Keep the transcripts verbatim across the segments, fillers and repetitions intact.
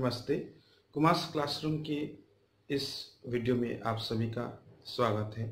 नमस्ते। कुमार क्लासरूम के इस वीडियो में आप सभी का स्वागत है।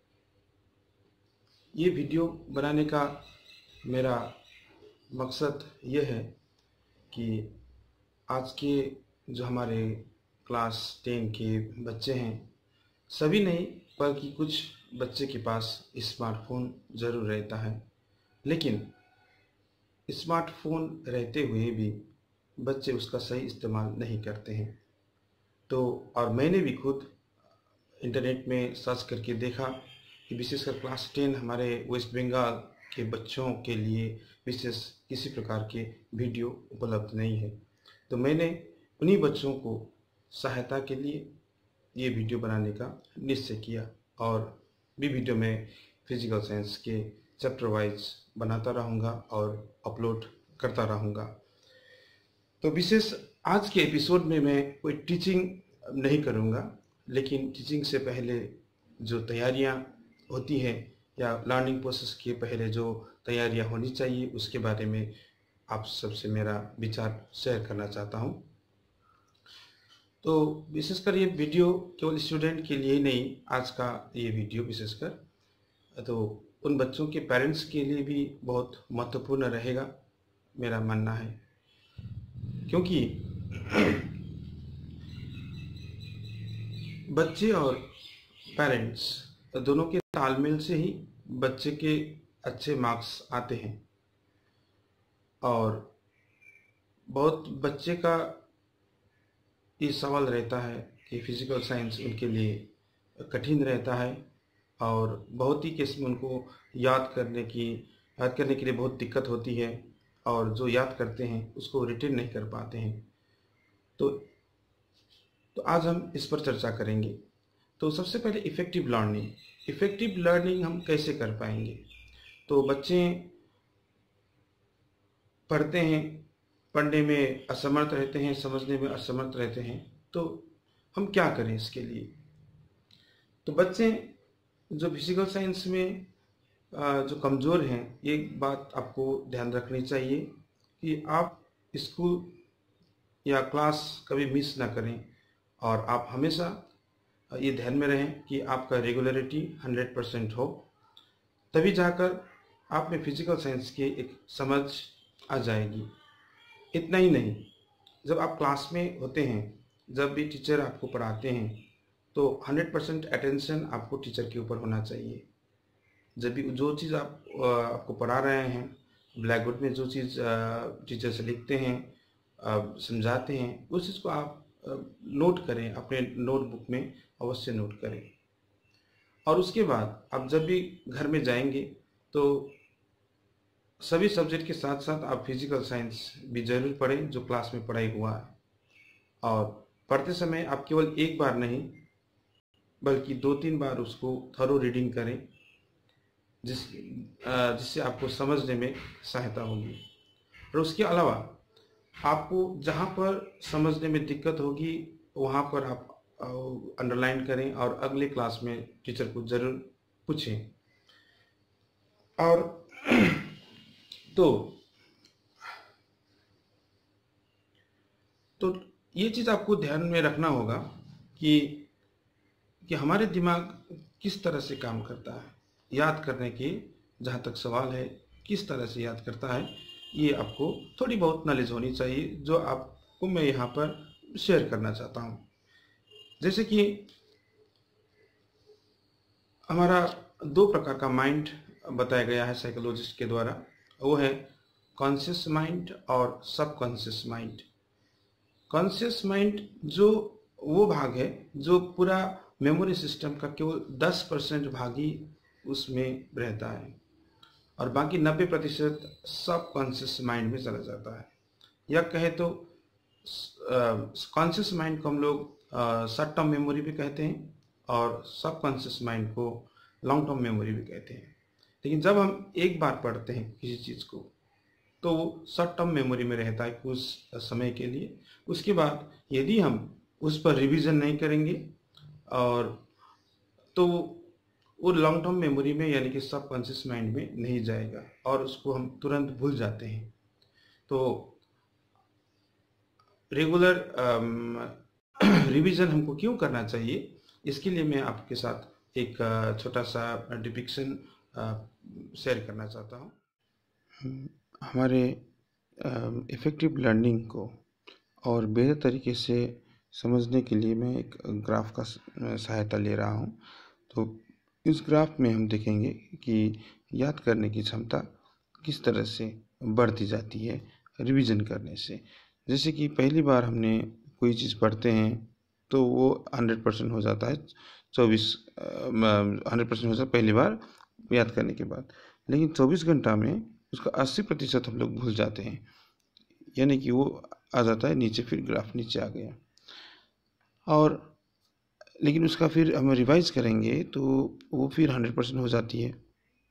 ये वीडियो बनाने का मेरा मकसद ये है कि आज के जो हमारे क्लास टेन के बच्चे हैं, सभी नहीं बल्कि कुछ बच्चे के पास स्मार्टफोन ज़रूर रहता है, लेकिन स्मार्टफोन रहते हुए भी बच्चे उसका सही इस्तेमाल नहीं करते हैं। तो और मैंने भी खुद इंटरनेट में सर्च करके देखा कि विशेषकर क्लास टेन हमारे वेस्ट बंगाल के बच्चों के लिए विशेष किसी प्रकार के वीडियो उपलब्ध नहीं है। तो मैंने उन्हीं बच्चों को सहायता के लिए ये वीडियो बनाने का निश्चय किया और भी वीडियो में फिजिकल साइंस के चैप्टर वाइज बनाता रहूँगा और अपलोड करता रहूँगा। तो विशेष आज के एपिसोड में मैं कोई टीचिंग नहीं करूँगा, लेकिन टीचिंग से पहले जो तैयारियाँ होती हैं या लर्निंग प्रोसेस के पहले जो तैयारियाँ होनी चाहिए उसके बारे में आप सबसे मेरा विचार शेयर करना चाहता हूँ। तो विशेषकर ये वीडियो केवल स्टूडेंट के लिए ही नहीं, आज का ये वीडियो विशेषकर तो उन बच्चों के पेरेंट्स के लिए भी बहुत महत्वपूर्ण रहेगा, मेरा मानना है। क्योंकि बच्चे और पेरेंट्स दोनों के तालमेल से ही बच्चे के अच्छे मार्क्स आते हैं। और बहुत बच्चे का ये सवाल रहता है कि फिजिकल साइंस उनके लिए कठिन रहता है और बहुत ही केस में उनको याद करने की याद करने के लिए बहुत दिक्कत होती है और जो याद करते हैं उसको रिटेन नहीं कर पाते हैं। तो तो आज हम इस पर चर्चा करेंगे। तो सबसे पहले इफ़ेक्टिव लर्निंग इफ़ेक्टिव लर्निंग हम कैसे कर पाएंगे। तो बच्चे पढ़ते हैं, पढ़ने में असमर्थ रहते हैं, समझने में असमर्थ रहते हैं, तो हम क्या करें इसके लिए। तो बच्चे जो फिजिकल साइंस में जो कमज़ोर हैं, एक बात आपको ध्यान रखनी चाहिए कि आप स्कूल या क्लास कभी मिस ना करें और आप हमेशा ये ध्यान में रहें कि आपका रेगुलरिटी हंड्रेड परसेंट हो, तभी जाकर आप में फिजिकल साइंस की एक समझ आ जाएगी। इतना ही नहीं, जब आप क्लास में होते हैं, जब भी टीचर आपको पढ़ाते हैं, तो हंड्रेड परसेंट अटेंशन आपको टीचर के ऊपर होना चाहिए। जब भी जो चीज़ आप आपको पढ़ा रहे हैं, ब्लैक बोर्ड में जो चीज़ टीचर से लिखते हैं, समझाते हैं, उस चीज़ को आप नोट करें, अपने नोटबुक में अवश्य नोट करें। और उसके बाद आप जब भी घर में जाएंगे तो सभी सब्जेक्ट के साथ साथ आप फिजिकल साइंस भी ज़रूर पढ़ें जो क्लास में पढ़ाई हुआ है। और पढ़ते समय आप केवल एक बार नहीं बल्कि दो तीन बार उसको थरो रीडिंग करें, जिस जिससे आपको समझने में सहायता होगी। और उसके अलावा आपको जहाँ पर समझने में दिक्कत होगी वहाँ पर आप अंडरलाइन करें और अगले क्लास में टीचर को ज़रूर पूछें। और तो तो ये चीज़ आपको ध्यान में रखना होगा कि कि हमारे दिमाग किस तरह से काम करता है। याद करने की जहाँ तक सवाल है, किस तरह से याद करता है, ये आपको थोड़ी बहुत नॉलेज होनी चाहिए, जो आपको मैं यहाँ पर शेयर करना चाहता हूँ। जैसे कि हमारा दो प्रकार का माइंड बताया गया है साइकोलॉजिस्ट के द्वारा, वो है कॉन्शियस माइंड और सबकॉन्शियस माइंड। कॉन्शियस माइंड जो वो भाग है जो पूरा मेमोरी सिस्टम का केवल दस परसेंट भाग ही उसमें रहता है और बाकी नब्बे प्रतिशत सबकॉन्शियस माइंड में चला जाता है। या कहे तो कॉन्शियस माइंड को हम लोग शॉर्ट टर्म मेमोरी भी कहते हैं और सबकॉन्शियस माइंड को लॉन्ग टर्म मेमोरी भी कहते हैं। लेकिन जब हम एक बार पढ़ते हैं किसी चीज़ को तो वो शॉर्ट टर्म मेमोरी में रहता है कुछ समय के लिए। उसके बाद यदि हम उस पर रिवीजन नहीं करेंगे और तो वो लॉन्ग टर्म मेमोरी में यानी कि सबकॉन्शियस माइंड में नहीं जाएगा और उसको हम तुरंत भूल जाते हैं। तो रेगुलर रिवीजन हमको क्यों करना चाहिए, इसके लिए मैं आपके साथ एक छोटा सा डिपिक्शन शेयर करना चाहता हूँ। हमारे इफ़ेक्टिव लर्निंग को और बेहतर तरीके से समझने के लिए मैं एक ग्राफ का सहायता ले रहा हूँ। तो इस ग्राफ में हम देखेंगे कि याद करने की क्षमता किस तरह से बढ़ती जाती है रिवीजन करने से। जैसे कि पहली बार हमने कोई चीज़ पढ़ते हैं तो वो हंड्रेड परसेंट हो जाता है, चौबीस हंड्रेड परसेंट हो जाता है पहली बार याद करने के बाद, लेकिन चौबीस घंटा में उसका अस्सी प्रतिशत हम लोग भूल जाते हैं, यानी कि वो आ जाता है नीचे, फिर ग्राफ नीचे आ गया। और लेकिन उसका फिर हम रिवाइज करेंगे तो वो फिर हंड्रेड परसेंट हो जाती है,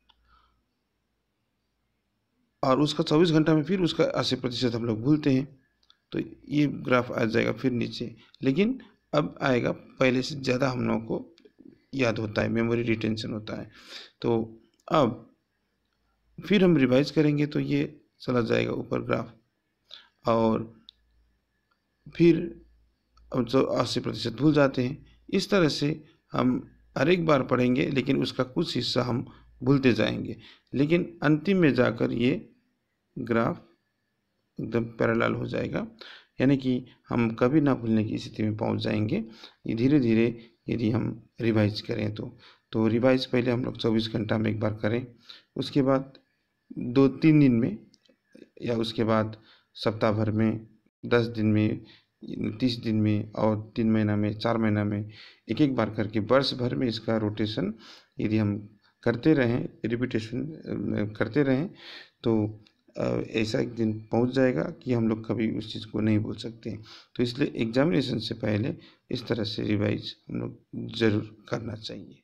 और उसका चौबीस घंटा में फिर उसका अस्सी प्रतिशत हम लोग भूलते हैं, तो ये ग्राफ आ जाएगा फिर नीचे। लेकिन अब आएगा पहले से ज़्यादा हम लोगों को याद होता है, मेमोरी रिटेंशन होता है। तो अब फिर हम रिवाइज करेंगे तो ये चला जाएगा ऊपर ग्राफ, और फिर अब जो अस्सी प्रतिशत भूल जाते हैं। इस तरह से हम हर एक बार पढ़ेंगे लेकिन उसका कुछ हिस्सा हम भूलते जाएंगे, लेकिन अंतिम में जाकर ये ग्राफ एकदम पैरेलल हो जाएगा, यानी कि हम कभी ना भूलने की स्थिति में पहुंच जाएंगे ये धीरे धीरे, यदि हम रिवाइज करें तो। तो रिवाइज पहले हम लोग चौबीस घंटा में एक बार करें, उसके बाद दो तीन दिन में, या उसके बाद सप्ताह भर में, दस दिन में, तीस दिन में, और तीन महीना में, चार महीना में, एक एक बार करके वर्ष भर में इसका रोटेशन यदि हम करते रहें, रिपीटेशन करते रहें, तो ऐसा एक दिन पहुंच जाएगा कि हम लोग कभी उस चीज़ को नहीं भूल सकते। तो इसलिए एग्जामिनेशन से पहले इस तरह से रिवाइज हम लोग ज़रूर करना चाहिए।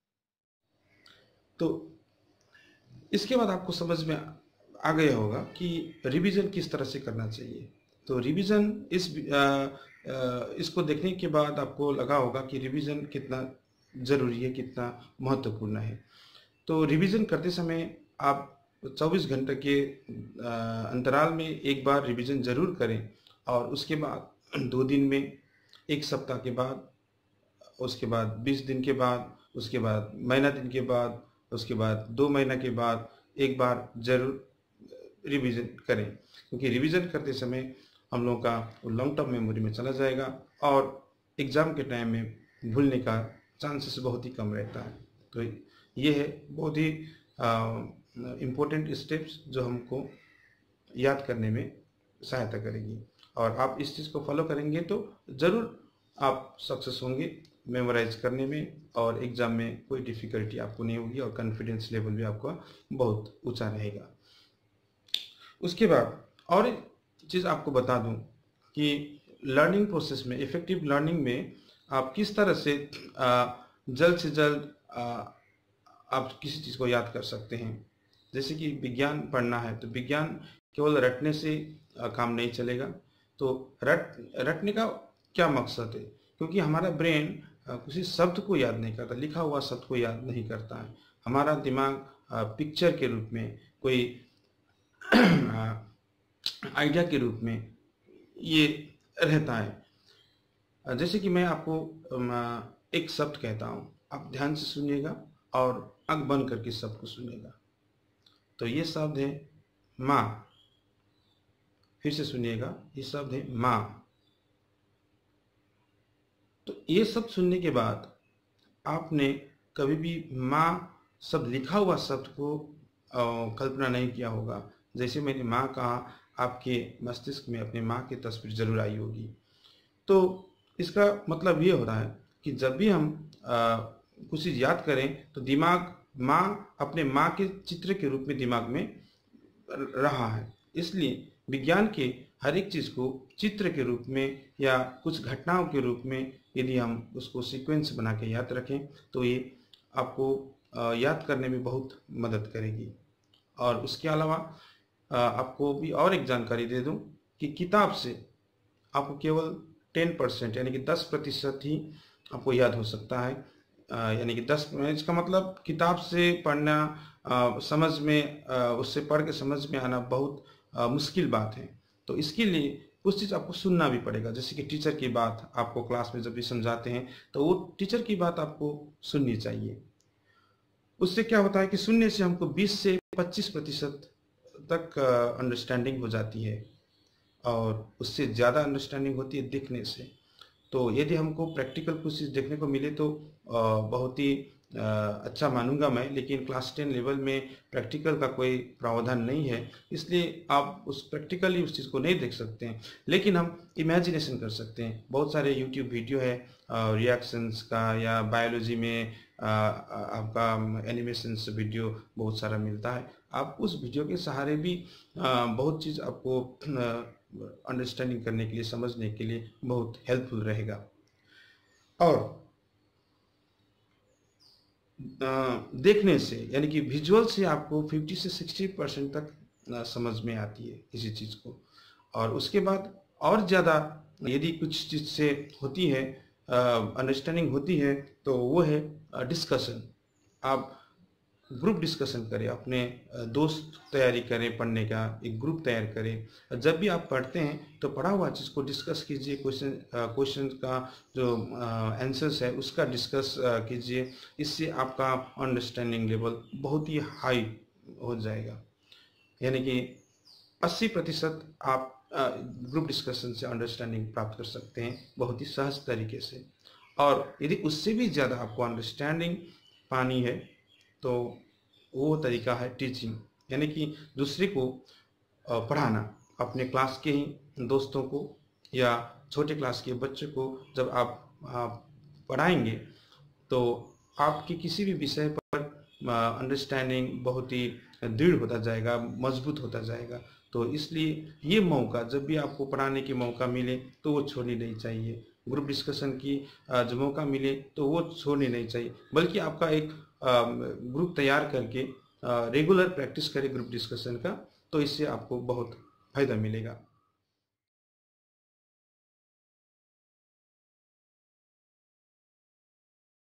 तो इसके बाद आपको समझ में आ गया होगा कि रिवीजन किस तरह से करना चाहिए। तो रिवीजन इस आ, आ, इसको देखने के बाद आपको लगा होगा कि रिवीजन कितना ज़रूरी है, कितना महत्वपूर्ण है। तो रिवीजन करते समय आप चौबीस घंटे के अंतराल में एक बार रिवीजन ज़रूर करें, और उसके बाद दो दिन में, एक सप्ताह के बाद, उसके बाद बीस दिन के बाद, उसके बाद महीना दिन के बाद, उसके बाद दो महीना के बाद एक बार ज़रूर रिवीजन करें, क्योंकि रिवीजन करते समय हम लोगों का लॉन्ग टर्म मेमोरी में चला जाएगा और एग्ज़ाम के टाइम में भूलने का चांसेस बहुत ही कम रहता है। तो ये है बहुत ही इम्पोर्टेंट स्टेप्स जो हमको याद करने में सहायता करेगी, और आप इस चीज़ को फॉलो करेंगे तो ज़रूर आप सक्सेस होंगे मेमोराइज करने में, और एग्ज़ाम में कोई डिफ़िकल्टी आपको नहीं होगी, और कॉन्फिडेंस लेवल भी आपका बहुत ऊंचा रहेगा। उसके बाद और एक चीज़ आपको बता दूं कि लर्निंग प्रोसेस में, इफ़ेक्टिव लर्निंग में आप किस तरह से आ, जल्द से जल्द आ, आप किसी चीज़ को याद कर सकते हैं। जैसे कि विज्ञान पढ़ना है तो विज्ञान केवल रटने से आ, काम नहीं चलेगा। तो रट रटने का क्या मकसद है, क्योंकि हमारा ब्रेन किसी शब्द को याद नहीं करता, लिखा हुआ शब्द को याद नहीं करता है। हमारा दिमाग पिक्चर के रूप में, कोई आइडिया के रूप में ये रहता है। जैसे कि मैं आपको एक शब्द कहता हूँ, आप ध्यान से सुनिएगा और आंख बंद करके शब्द को सुनिएगा। तो ये शब्द है माँ। फिर से सुनिएगा, ये शब्द है माँ। तो ये शब्द सुनने के बाद आपने कभी भी माँ शब्द, लिखा हुआ शब्द को कल्पना नहीं किया होगा। जैसे मैंने माँ कहा, आपके मस्तिष्क में अपने माँ की तस्वीर जरूर आई होगी। तो इसका मतलब ये हो रहा है कि जब भी हम आ, कुछ चीज़ याद करें तो दिमाग माँ, अपने माँ के चित्र के रूप में दिमाग में रहा है। इसलिए विज्ञान के हर एक चीज़ को चित्र के रूप में या कुछ घटनाओं के रूप में यदि हम उसको सीक्वेंस बना के याद रखें तो ये आपको याद करने में बहुत मदद करेगी। और उसके अलावा आपको भी और एक जानकारी दे दूं कि किताब से आपको केवल टेन परसेंट यानी कि दस प्रतिशत ही आपको याद हो सकता है। यानी कि दस, इसका मतलब किताब से पढ़ना, आ, समझ में आ, उससे पढ़ के समझ में आना बहुत आ, मुश्किल बात है। तो इसके लिए कुछ चीज़ आपको सुनना भी पड़ेगा। जैसे कि टीचर की बात आपको क्लास में जब भी समझाते हैं तो वो टीचर की बात आपको सुननी चाहिए। उससे क्या होता है कि सुनने से हमको बीस से पच्चीस प्रतिशत तक अंडरस्टैंडिंग हो जाती है और उससे ज़्यादा अंडरस्टैंडिंग होती है देखने से। तो यदि हमको प्रैक्टिकल कुछ चीज़ देखने को मिले तो बहुत ही अच्छा मानूंगा मैं, लेकिन क्लास टेन लेवल में प्रैक्टिकल का कोई प्रावधान नहीं है, इसलिए आप उस प्रैक्टिकली उस चीज़ को नहीं देख सकते हैं। लेकिन हम इमेजिनेशन कर सकते हैं। बहुत सारे यूट्यूब वीडियो है रिएक्शंस का, या बायोलॉजी में आ, आपका एनिमेशंस वीडियो बहुत सारा मिलता है। आप उस वीडियो के सहारे भी आ, बहुत चीज़ आपको अंडरस्टैंडिंग करने के लिए, समझने के लिए बहुत हेल्पफुल रहेगा। और देखने से यानी कि विजुअल से आपको पचास से साठ परसेंट तक समझ में आती है किसी चीज़ को। और उसके बाद और ज़्यादा यदि कुछ चीज़ से होती है अंडरस्टैंडिंग होती है तो वो है डिस्कशन। आप ग्रुप डिस्कशन करें, अपने दोस्त तैयारी करें पढ़ने का, एक ग्रुप तैयार करें। जब भी आप पढ़ते हैं तो पढ़ा हुआ चीज़ को डिस्कस कीजिए, क्वेश्चन क्वेश्चन का जो आंसर्स है उसका डिस्कस कीजिए। इससे आपका अंडरस्टैंडिंग लेवल बहुत ही हाई हो जाएगा। यानी कि अस्सी प्रतिशत आप ग्रुप डिस्कशन से अंडरस्टैंडिंग प्राप्त कर सकते हैं बहुत ही सहज तरीके से। और यदि उससे भी ज़्यादा आपको अंडरस्टैंडिंग पानी है तो वो तरीका है टीचिंग, यानी कि दूसरे को पढ़ाना। अपने क्लास के ही दोस्तों को या छोटे क्लास के बच्चे को जब आप, आप पढ़ाएंगे तो आपके किसी भी विषय पर अंडरस्टैंडिंग बहुत ही दृढ़ होता जाएगा, मजबूत होता जाएगा। तो इसलिए ये मौका जब भी आपको पढ़ाने की मौका मिले तो वो छोड़नी नहीं चाहिए। ग्रुप डिस्कशन की जो मौका मिले तो वो छोड़नी नहीं चाहिए, बल्कि आपका एक ग्रुप तैयार करके रेगुलर प्रैक्टिस करें ग्रुप डिस्कशन का, तो इससे आपको बहुत फायदा मिलेगा।